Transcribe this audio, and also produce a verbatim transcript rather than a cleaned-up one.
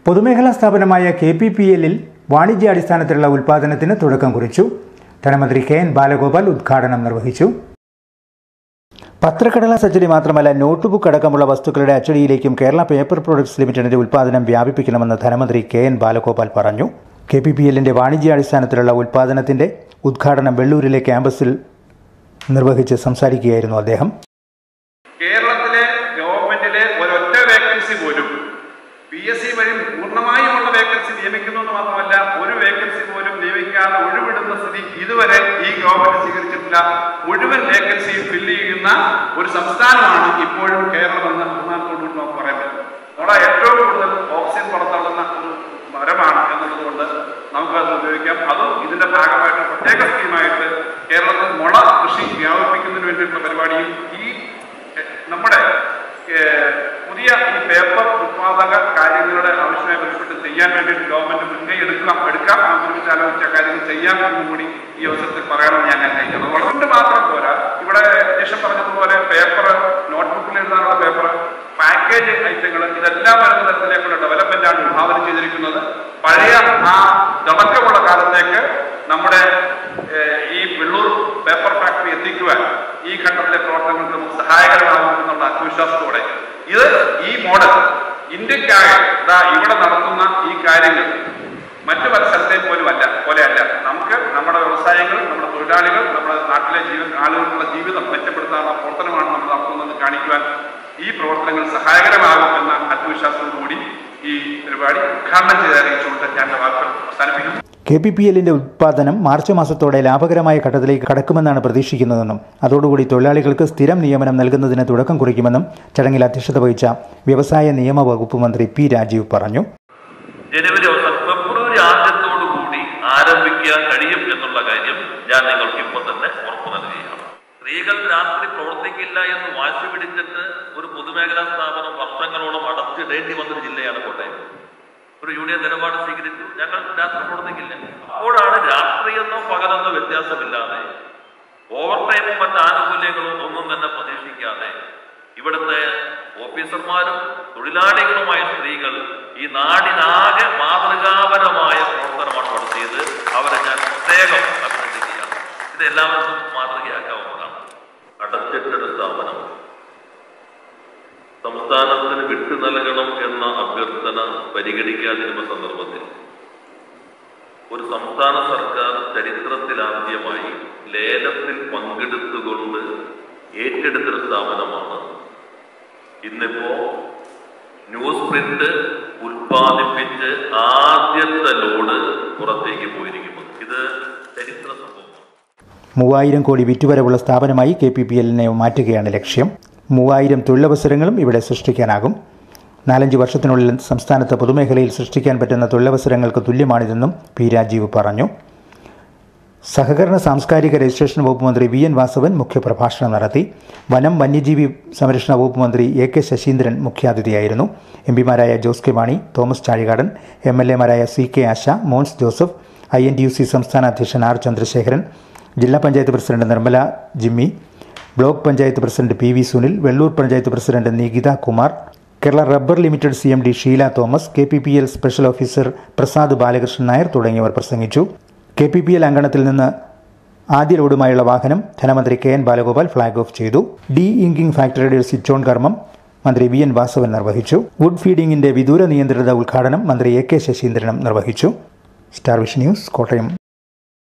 പൊതുമേഖലാ സ്ഥാപനമായ K P P എല്ലിൽ വാണിജ്യാടിസ്ഥാനത്തിലുള്ള ഉൽപ്പാദനത്തിന് തുടക്കം കുറിച്ചു. ധനമന്ത്രി കെ എൻ ബാലഗോപാൽ ഉദ്ഘാടനം നിർവഹിച്ചു. പത്രക്കടലാസ് അച്ചടി മാത്രമല്ല, നോട്ട്ബുക്ക് അടക്കമുള്ള വസ്തുക്കളുടെ അച്ചടിയിലേക്കും കേരള പേപ്പർ പ്രൊഡക്ട്സ് ലിമിറ്റഡിന്റെ ഉൽപ്പാദനം വ്യാപിപ്പിക്കണമെന്ന് ധനമന്ത്രി കെ എൻ ബാലഗോപാൽ പറഞ്ഞു. കെ പി പി എല്ലിന്റെ വാണിജ്യാടിസ്ഥാനത്തിലുള്ള ഉൽപ്പാദനത്തിന്റെ ഉദ്ഘാടനം വെള്ളൂരിലെ ക്യാമ്പസിൽ നിർവഹിച്ച് സംസാരിക്കുകയായിരുന്നു അദ്ദേഹം. കേരളത്തിലെ ഗവൺമെന്റിലെ ഒരൊറ്റ വേക്കൻസി പോലും പി എസ് സി വഴി പൂർണ്ണമായുമുള്ള വേക്കൻസി നിയമിക്കുന്നു എന്ന് മാത്രമല്ല, ഒരു വേക്കൻസി പോലും നിയമിക്കാതെ ഒഴിവിടുന്ന സ്ഥിതി ഇതുവരെ ഈ ഗവൺമെന്റ് സ്വീകരിച്ചിട്ടില്ല. മുഴുവൻ വേക്കൻസിയും ഫില്ല് ചെയ്യുന്ന ഒരു സംസ്ഥാനമാണ് ഇപ്പോഴും കേരളമെന്ന് അഭിമാനത്തോടുകൂടി നമുക്ക് പറയാൻ പറ്റും. അവിടെ ഏറ്റവും കൂടുതൽ ഓക്സിജൻ പുറത്തള്ളുന്ന ഒരു മരമാണ് എന്നുള്ളത് കൊണ്ട് നമുക്ക് അത് ഉപയോഗിക്കാം. അതും ഇതിന്റെ ഭാഗമായിട്ട് പ്രത്യേക സ്കീമായിട്ട് കേരളത്തിൽ മുള കൃഷി വ്യാപിപ്പിക്കുന്നതിന് വേണ്ടിയിട്ടുള്ള പരിപാടിയും ഈ നമ്മുടെ പുതിയ ഈ പേപ്പർ ഉത്പാദക കാര്യങ്ങളുടെ ആവശ്യമായി ബന്ധപ്പെട്ട് ചെയ്യാൻ വേണ്ടിയിട്ട് ഗവൺമെന്റ് മുൻകൈ എടുക്കാം എടുക്കാം ഒരുമിച്ച് ആലോചിച്ച കാര്യങ്ങൾ ചെയ്യാം എന്നും കൂടി ഈ അവസരത്തിൽ പറയണമെന്ന് ഞാൻ ആഗ്രഹിക്കുന്നത്. അതുകൊണ്ട് മാത്രം പോരാ, ഇവിടെ അധ്യക്ഷൻ പറഞ്ഞതുപോലെ പേപ്പർ, നോട്ട്ബുക്കിൽ എഴുതാനുള്ള പേപ്പർ, പാക്കേജ് ഐറ്റങ്ങൾ, ഇതെല്ലാം വരുന്ന തരത്തിലേക്കുള്ള ഡെവലപ്മെന്റാണ് വിഭാവനം ചെയ്തിരിക്കുന്നത്. പഴയ ആ തിളക്കമുള്ള കാലത്തേക്ക് നമ്മുടെ ഈ വെള്ളൂർ പേപ്പർ ഫാക്ടറി എത്തിക്കുവാൻ ഈ ഘട്ടത്തിലെ പ്രവർത്തനങ്ങൾക്ക് നമുക്ക് സഹായകരമാകുമെന്നുള്ള ആത്മവിശ്വാസത്തോടെ ഇത് ഈ മോഡൽ ഇന്ത്യക്കായി ഇവിടെ നടത്തുന്ന ഈ കാര്യങ്ങൾ മറ്റു പല സ്ഥലത്തെയും പോലും അല്ല പോലെയല്ല. നമുക്ക് നമ്മുടെ വ്യവസായങ്ങൾ, നമ്മുടെ തൊഴിലാളികൾ, നമ്മുടെ നാട്ടിലെ ജീവൻ ആളുകൾക്കുള്ള ജീവിതം മെച്ചപ്പെടുത്താനുള്ള പ്രവർത്തനമാണ് നമ്മൾ നടത്തുന്നതെന്ന് കാണിക്കുവാൻ ഈ പ്രവർത്തനങ്ങൾ സഹായകരമാകും എന്ന ആത്മവിശ്വാസത്തോടുകൂടി ഈ പരിപാടി ഉദ്ഘാടനം ചെയ്ത് അറിയിച്ചുകൊണ്ട് ഞാൻ വാക്കുകൾ അവസാനിപ്പിക്കുന്നു. കെ പി പി എല്ലിന്റെ ഉത്പാദനം മാർച്ച് മാസത്തോടെ ലാഭകരമായ ഘട്ടത്തിലേക്ക് കടക്കുമെന്നാണ് പ്രതീക്ഷിക്കുന്നതെന്നും അതോടുകൂടി തൊഴിലാളികൾക്ക് സ്ഥിരം നിയമനം നൽകുന്നതിന് തുടക്കം കുറിക്കുമെന്നും ചടങ്ങിൽ അധ്യക്ഷത വഹിച്ച വ്യവസായ നിയമ വകുപ്പ് മന്ത്രി പി രാജീവ് പറഞ്ഞു. ജനുവരി അവസാനം ഫെബ്രുവരി ആദ്യത്തോടുകൂടി ആരംഭിക്കാൻ കഴിയും എന്നുള്ള കാര്യം ഞാൻ നിങ്ങൾക്ക് ഇപ്പോൾ തന്നെ ഉറപ്പു നൽകുകയാണ്. സ്ത്രീകൾ രാത്രി പ്രവർത്തിക്കില്ല എന്ന് വാശി പിടിച്ചിട്ട് ഒരു പൊതുമേഖലാ സ്ഥാപനം വർഷങ്ങളോളം അടച്ചിടേണ്ടി വന്നൊരു ജില്ലയാണ് കോട്ടയം. ഒരു യൂണിയൻ നിലപാട് സ്വീകരിച്ചു, ഞങ്ങൾ രാത്രി പ്രവർത്തിക്കില്ല. അപ്പോഴാണ് രാത്രിയെന്നോ പകലെന്നോ വ്യത്യാസമില്ലാതെ ഓവർ ടൈമും മറ്റ് ആനുകൂല്യങ്ങളും ഒന്നും തന്നെ പ്രതീക്ഷിക്കാതെ ഇവിടുത്തെ ഓഫീസർമാരും തൊഴിലാളികളുമായ സ്ത്രീകൾ ഈ നാടിനാകെ മാതൃകാപരമായ പ്രവർത്തനമാണ് നടത്തിയത്. അവരെ ഞാൻ പ്രത്യേകം അഭിനന്ദിക്കുകയാണ്. ഇത് എല്ലാവർക്കും മാതൃകയാക്കാവുന്നതാണ്. അടച്ചിട്ട സ്ഥാപനം സംസ്ഥാനത്തിന് വിട്ടു നൽകണം എന്ന അഭ്യർത്ഥന പരിഗണിക്കാതിരുന്ന സന്ദർഭത്തിൽ ഒരു സംസ്ഥാന സർക്കാർ ചരിത്രത്തിലാദ്യമായി ലേലത്തിൽ പങ്കെടുത്തുകൊണ്ട് ഏറ്റെടുത്തൊരു സ്ഥാപനമാണ് ഇന്നിപ്പോ ന്യൂസ് പ്രിന്റ് ഉൽപ്പാദിപ്പിച്ച് ആദ്യത്തെ ലോഡ് പുറത്തേക്ക് പോയിരിക്കുന്നത്. ഇത് ചരിത്ര സംഭവമാണ്. മൂവായിരം കോടി വിറ്റുവരവുള്ള സ്ഥാപനമായി കെ പി പി എല്ലിനെ മാറ്റുകയാണ് ലക്ഷ്യം. മൂവായിരം തൊഴിലവസരങ്ങളും ഇവിടെ സൃഷ്ടിക്കാനാകും. നാലഞ്ച് വർഷത്തിനുള്ളിൽ സംസ്ഥാനത്ത് പൊതുമേഖലയിൽ സൃഷ്ടിക്കാൻ പറ്റുന്ന തൊഴിലവസരങ്ങൾക്ക് തുല്യമാണിതെന്നും പി രാജീവ് പറഞ്ഞു. സഹകരണ സാംസ്കാരിക രജിസ്ട്രേഷൻ വകുപ്പ് മന്ത്രി വി എൻ വാസവൻ മുഖ്യപ്രഭാഷണം നടത്തി. വനം വന്യജീവി സംരക്ഷണ വകുപ്പ് മന്ത്രി എ കെ ശശീന്ദ്രൻ മുഖ്യാതിഥിയായിരുന്നു. എം പിമാരായ Jose K Mani, Thomas Chazhikadan, M L എമാരായ C K Asha, Mons Joseph, I N T U C സംസ്ഥാന അധ്യക്ഷൻ ആർ ചന്ദ്രശേഖരൻ, ജില്ലാ panchayat president Nirmala Jimmy, block panchayat president P V Sunil, Vellur panchayat president Nikitha Kumar, Kerala rubber limited C M D Sheela Thomas, K P P L special officer Prasad Balakrishnan Nair തുടങ്ങിയവർ പ്രസംഗിച്ചു. K P P L അങ്കണത്തിൽ നിന്ന് ആദ്യ ലോഡുമായുള്ള വാഹനം ധനമന്ത്രി K N Balagopal flag off ചെയ്തു. ഡി ഇങ്കിംഗ് ഫാക്ടറിയുടെ സ്വിച്ച് ഓൺ കർമ്മം മന്ത്രി വി എൻ വാസവൻ നിർവഹിച്ചു. വുഡ് ഫീഡിംഗിന്റെ വിദൂര നിയന്ത്രിത ഉദ്ഘാടനം മന്ത്രി എ കെ ശശീന്ദ്രനും നിർവഹിച്ചു. Star Vision news, Kottayam.